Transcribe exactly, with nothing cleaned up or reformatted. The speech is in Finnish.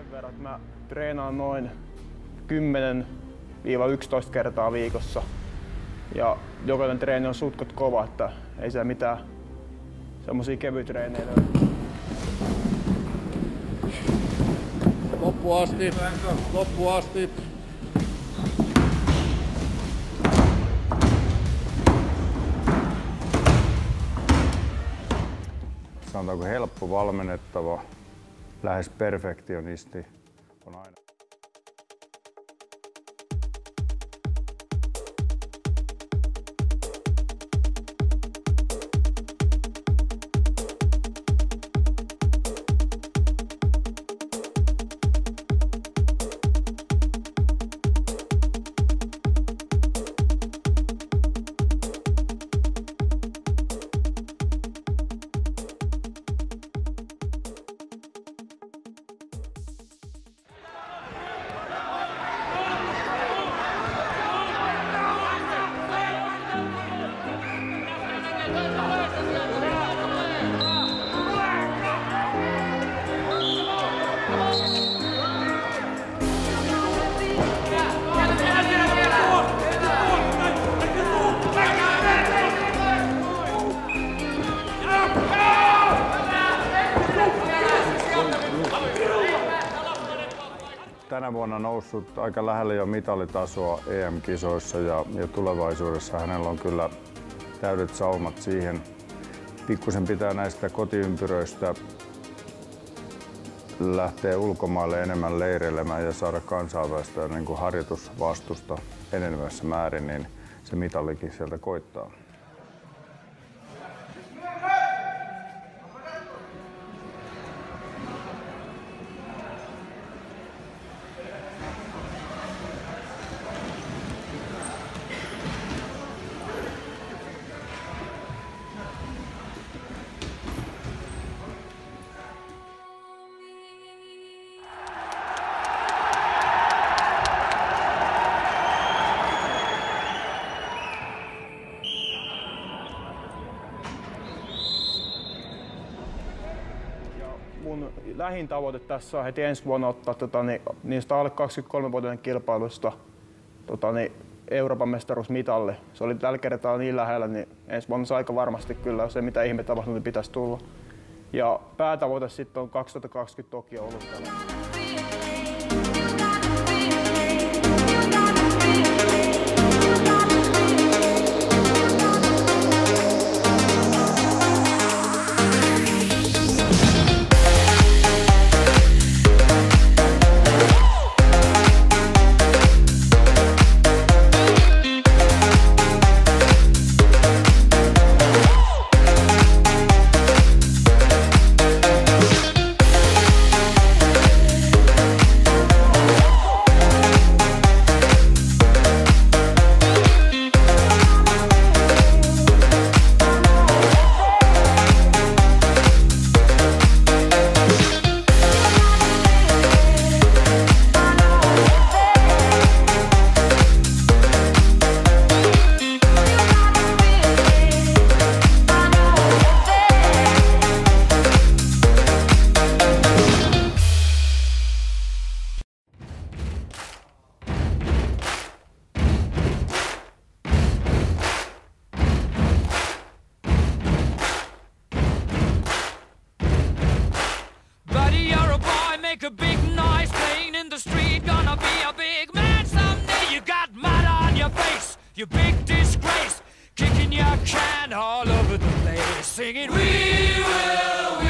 sen verran, että mä treenaan noin kymmenen yksitoista kertaa viikossa. Ja jokainen treeni on sutkot kova, että ei se mitään semmosia kevytreenejä löydy. Loppu asti, loppu asti. Sanotaanko helppo valmennettava, lähes perfektionisti on aina. Tänä vuonna noussut aika lähelle jo mitalitasoa E M-kisoissa ja, ja tulevaisuudessa hänellä on kyllä täydet saumat siihen. Pikkusen pitää näistä kotiympyröistä lähteä ulkomaille enemmän leireilemään ja saada kansainvälistä niin kuin harjoitusvastusta enenevässä määrin, niin se mitalikin sieltä koittaa. Mun lähin tavoite tässä on heti ensi vuonna ottaa tota, niin, niistä alle kaksikymmentäkolmevuotiaiden kilpailuista tota, niin, Euroopan mestaruusmitalle. Se oli tällä kertaa niin lähellä, niin ensi vuonna se aika varmasti kyllä, se mitä ihme tapahtuu, niin pitäisi tulla. Ja päätavoite sitten on kaksituhattakaksikymmentä Tokio olympialaiset. Make a big noise playing in the street, gonna be a big man someday. You got mud on your face, you big disgrace, kicking your can all over the place, singing we will, we